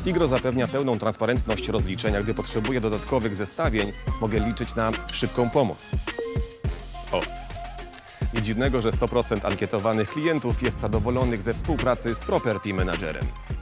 Sigro zapewnia pełną transparentność rozliczenia. Gdy potrzebuję dodatkowych zestawień, mogę liczyć na szybką pomoc. O! Nic dziwnego, że 100% ankietowanych klientów jest zadowolonych ze współpracy z Property Managerem.